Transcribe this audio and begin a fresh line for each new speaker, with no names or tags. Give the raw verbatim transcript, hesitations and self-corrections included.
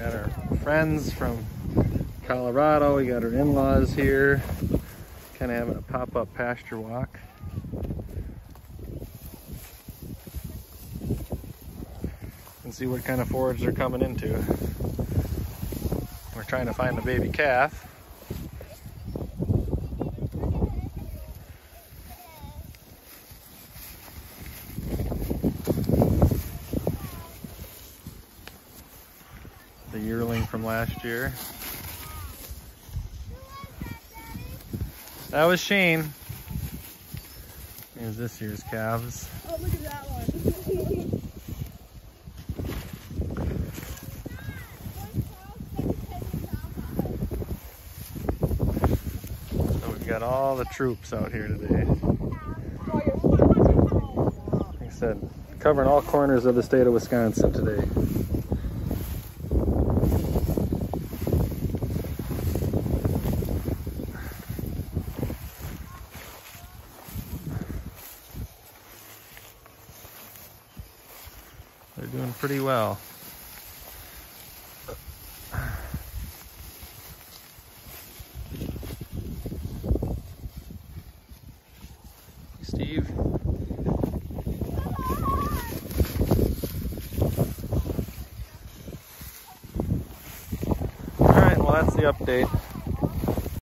Got our friends from Colorado, we got our in-laws here, kind of having a pop-up pasture walk. And see what kind of forage they're coming into. We're trying to find the baby calf. The yearling from last year. That was Shane. Here's this year's calves.
Oh, look at that one.
So we've got all the troops out here today. Like I said, covering all corners of the state of Wisconsin today. They're doing pretty well. Steve. All right, well, that's the update.